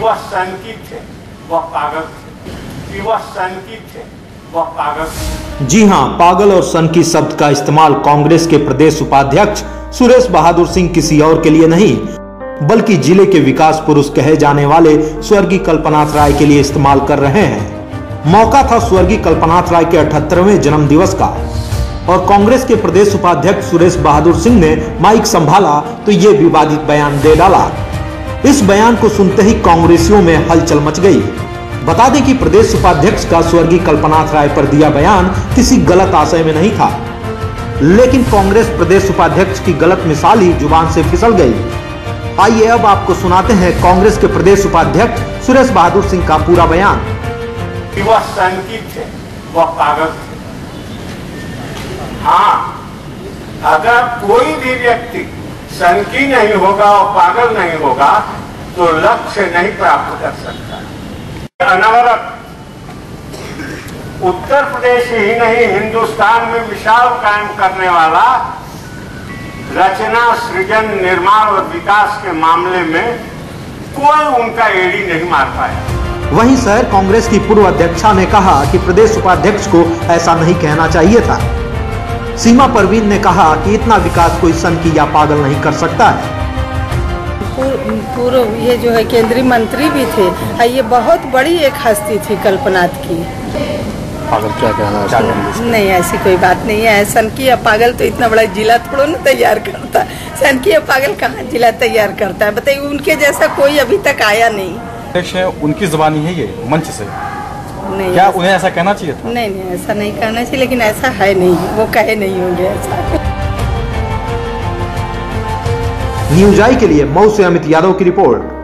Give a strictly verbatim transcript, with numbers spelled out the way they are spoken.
वह सनकी थे, वह पागल थे, कि वह सनकी थे, वह पागल थे। जी हां, पागल और सनकी शब्द का इस्तेमाल कांग्रेस के प्रदेश उपाध्यक्ष सुरेश बहादुर सिंह किसी और के लिए नहीं, बल्कि जिले के विकास पुरुष कहे जाने वाले स्वर्गीय कल्पनाथ राय के लिए इस्तेमाल कर रहे हैं। मौका था स्वर्गीय कल्पनाथ राय के अठहत्तरवें जन्म दिवस का और कांग्रेस के प्रदेश उपाध्यक्ष सुरेश बहादुर सिंह ने माइक संभाला तो ये विवादित बयान दे डाला। इस बयान को सुनते ही कांग्रेसियों में हलचल मच गई। बता दें कि प्रदेश उपाध्यक्ष का स्वर्गीय कल्पनाथ राय पर दिया बयान किसी गलत आशय में नहीं था, लेकिन कांग्रेस प्रदेश उपाध्यक्ष की गलत मिसाल ही जुबान से फिसल गई। आइए अब आपको सुनाते हैं कांग्रेस के प्रदेश उपाध्यक्ष सुरेश बहादुर सिंह का पूरा बयान। कि वह सनकी थे, वह पागल थे। हाँ, अगर कोई भी व्यक्ति सनकी नहीं होगा और पागल नहीं होगा तो लक्ष्य नहीं प्राप्त कर सकता। अनवरत उत्तर प्रदेश ही नहीं, हिंदुस्तान में मिसाल कायम करने वाला, रचना, सृजन, निर्माण और विकास के मामले में कोई उनका एड़ी नहीं मार पाया। वहीं शहर कांग्रेस की पूर्व अध्यक्षा ने कहा कि प्रदेश उपाध्यक्ष को ऐसा नहीं कहना चाहिए था। सीमा परवीन ने कहा कि इतना विकास कोई सनकी या पागल नहीं कर सकता है। पूर्व ये जो है केंद्रीय मंत्री भी थे, ये बहुत बड़ी एक हस्ती थी कल्पनाथ की। पागल क्या कहना है? नहीं, ऐसी कोई बात नहीं है। सनकी या पागल तो इतना बड़ा जिला थोड़ा ना तैयार करता है। सनकी या पागल कहाँ जिला तैयार करता है? बताइए, उनके जैसा कोई अभी तक आया नहीं। उनकी जुबानी है ये मंच से, नहीं क्या उन्हें ऐसा कहना चाहिए था? नहीं नहीं, ऐसा नहीं कहना चाहिए, लेकिन ऐसा है नहीं, वो कहे नहीं होंगे ऐसा। न्यूज आई के लिए मऊ से अमित यादव की रिपोर्ट।